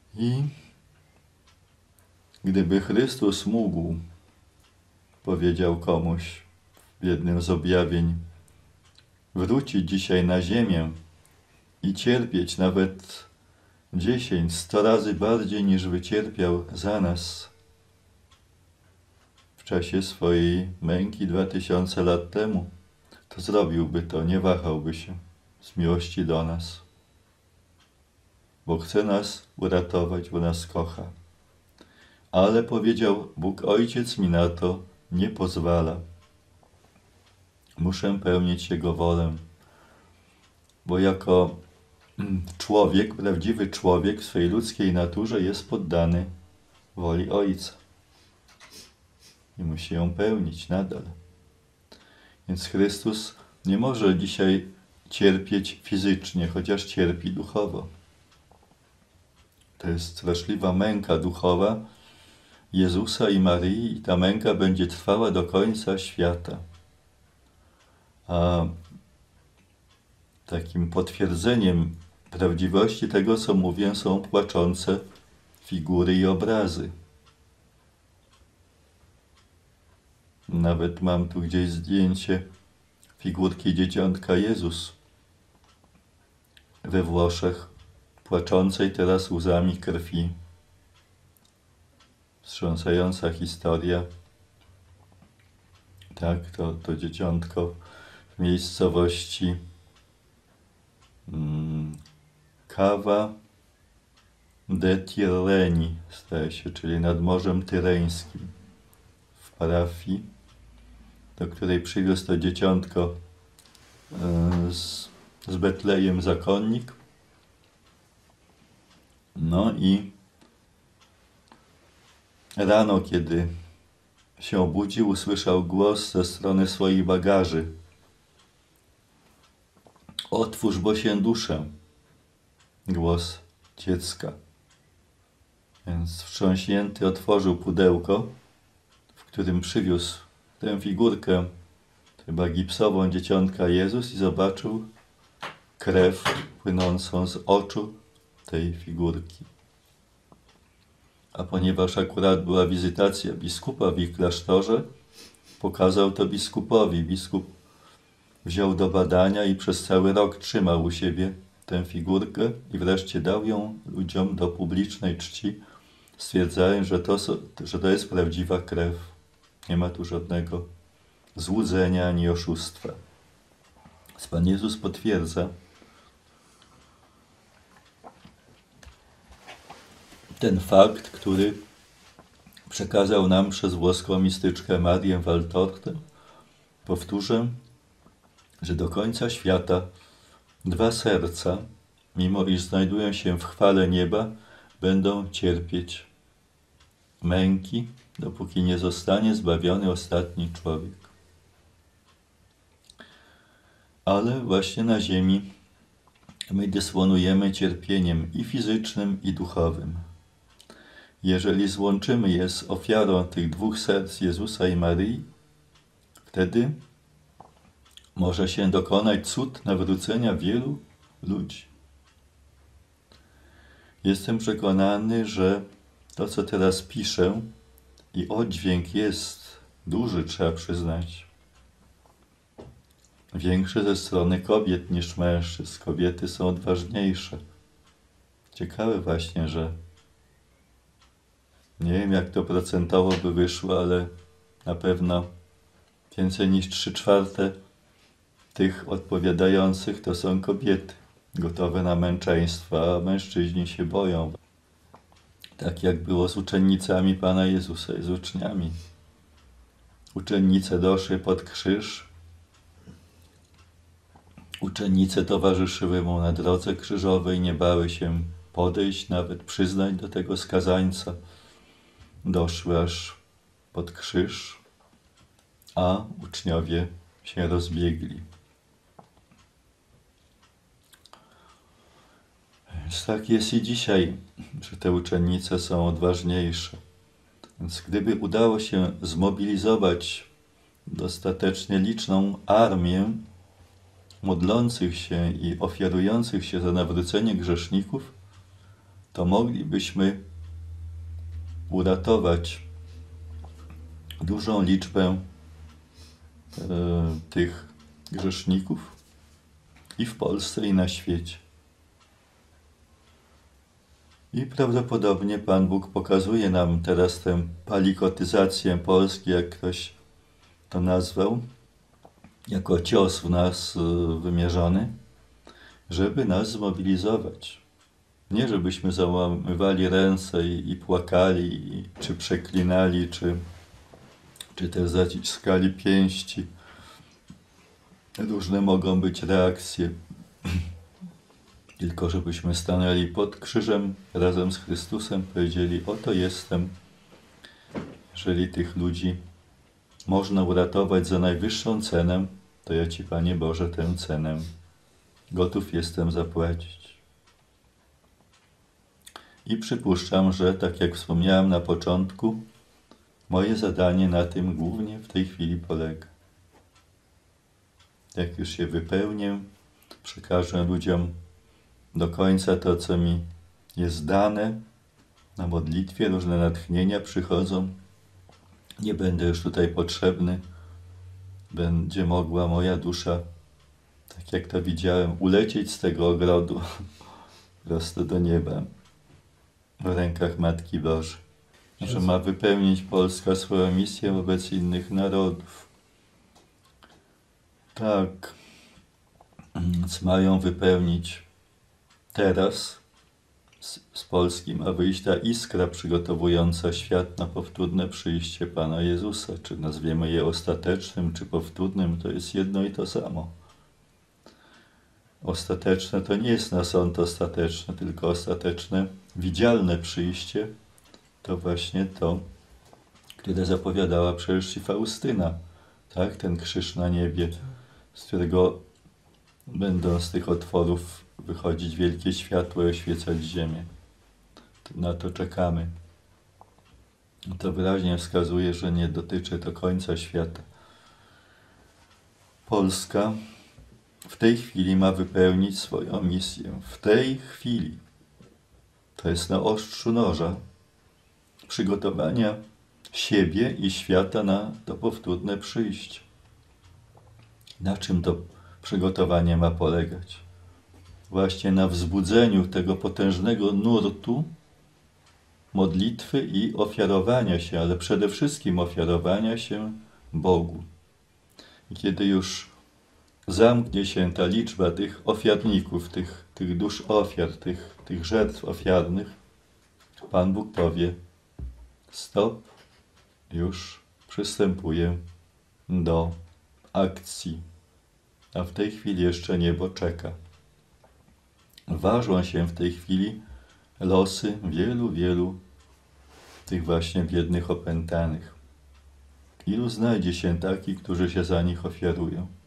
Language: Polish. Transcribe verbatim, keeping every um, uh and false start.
I gdyby Chrystus mógł, powiedział komuś w jednym z objawień, wrócić dzisiaj na ziemię i cierpieć nawet dziesięć, sto razy bardziej niż wycierpiał za nas w czasie swojej męki dwa tysiące lat temu, to zrobiłby to, nie wahałby się z miłości do nas, bo chce nas uratować, bo nas kocha. Ale powiedział, Bóg Ojciec mi na to nie pozwala. Muszę pełnić Jego wolę, bo jako człowiek, prawdziwy człowiek w swojej ludzkiej naturze jest poddany woli Ojca i musi ją pełnić nadal. Więc Chrystus nie może dzisiaj cierpieć fizycznie, chociaż cierpi duchowo. To jest straszliwa męka duchowa Jezusa i Maryi i ta męka będzie trwała do końca świata. A takim potwierdzeniem prawdziwości tego, co mówię, są płaczące figury i obrazy. Nawet mam tu gdzieś zdjęcie figurki dzieciątka Jezus we Włoszech, płaczącej teraz łzami krwi. Wstrząsająca historia. Tak, to, to dzieciątko w miejscowości hmm, Cava de Tirreni, staje się, czyli nad Morzem Tyreńskim, w parafii, do której przywiózł to dzieciątko z, z Betlejem zakonnik. No i rano, kiedy się obudził, usłyszał głos ze strony swoich bagaży. Otwórz, bo się duszę. Głos dziecka. Więc wstrząśnięty otworzył pudełko, w którym przywiózł tę figurkę, chyba gipsową dzieciątka Jezus, i zobaczył krew płynącą z oczu tej figurki. A ponieważ akurat była wizytacja biskupa w ich klasztorze, pokazał to biskupowi. Biskup wziął do badania i przez cały rok trzymał u siebie tę figurkę i wreszcie dał ją ludziom do publicznej czci, stwierdzając, że to, że to jest prawdziwa krew. Nie ma tu żadnego złudzenia ani oszustwa. Pan Jezus potwierdza ten fakt, który przekazał nam przez włoską mistyczkę Marię Valtortę. Powtórzę, że do końca świata dwa serca, mimo iż znajdują się w chwale nieba, będą cierpieć męki, dopóki nie zostanie zbawiony ostatni człowiek. Ale właśnie na ziemi my dysponujemy cierpieniem i fizycznym, i duchowym. Jeżeli złączymy je z ofiarą tych dwóch serc Jezusa i Maryi, wtedy może się dokonać cud nawrócenia wielu ludzi. Jestem przekonany, że to, co teraz piszę, i oddźwięk jest duży, trzeba przyznać, większy ze strony kobiet niż mężczyzn. Kobiety są odważniejsze. Ciekawe właśnie, że nie wiem, jak to procentowo by wyszło, ale na pewno więcej niż trzy czwarte tych odpowiadających to są kobiety, gotowe na męczeństwo, a mężczyźni się boją. Tak jak było z uczennicami Pana Jezusa i z uczniami. Uczennice doszły pod krzyż, uczennice towarzyszyły mu na drodze krzyżowej, nie bały się podejść, nawet przyznać do tego skazańca. Doszły aż pod krzyż, a uczniowie się rozbiegli. Więc tak jest i dzisiaj, że te uczennice są odważniejsze. Więc gdyby udało się zmobilizować dostatecznie liczną armię modlących się i ofiarujących się za nawrócenie grzeszników, to moglibyśmy uratować dużą liczbę e, tych grzeszników i w Polsce, i na świecie. I prawdopodobnie Pan Bóg pokazuje nam teraz tę palikotyzację Polski, jak ktoś to nazwał, jako cios w nas wymierzony, żeby nas zmobilizować. Nie żebyśmy załamywali ręce i, i płakali, i, czy przeklinali, czy, czy też zaciskali pięści. Różne mogą być reakcje. Tylko żebyśmy stanęli pod krzyżem razem z Chrystusem, powiedzieli: oto jestem. Jeżeli tych ludzi można uratować za najwyższą cenę, to ja Ci, Panie Boże, tę cenę gotów jestem zapłacić. I przypuszczam, że tak jak wspomniałem na początku, moje zadanie na tym głównie w tej chwili polega. Jak już się wypełnię, przekażę ludziom do końca to, co mi jest dane. Na modlitwie różne natchnienia przychodzą. Nie będę już tutaj potrzebny. Będzie mogła moja dusza, tak jak to widziałem, ulecieć z tego ogrodu prosto do nieba w rękach Matki Bożej. Że ma wypełnić Polska swoją misję wobec innych narodów. Tak, więc mają wypełnić teraz z, z Polski ma wyjść ta iskra przygotowująca świat na powtórne przyjście Pana Jezusa. Czy nazwiemy je ostatecznym, czy powtórnym, to jest jedno i to samo. Ostateczne to nie jest na sąd ostateczny, tylko ostateczne, widzialne przyjście to właśnie to, które zapowiadała przecież i Faustyna. Tak? Ten krzyż na niebie, z którego będą z tych otworów wychodzić wielkie światło i oświecać ziemię. Na to czekamy. To wyraźnie wskazuje, że nie dotyczy to końca świata. Polska w tej chwili ma wypełnić swoją misję. W tej chwili. To jest na ostrzu noża przygotowania siebie i świata na to powtórne przyjście. Na czym to przygotowanie ma polegać? Właśnie na wzbudzeniu tego potężnego nurtu modlitwy i ofiarowania się, ale przede wszystkim ofiarowania się Bogu. I kiedy już zamknie się ta liczba tych ofiarników, tych, tych dusz ofiar, tych, tych żertw ofiarnych, Pan Bóg powie: stop, już przystępuję do akcji. A w tej chwili jeszcze niebo czeka. Ważą się w tej chwili losy wielu, wielu tych właśnie biednych opętanych. Ilu znajdzie się takich, którzy się za nich ofiarują?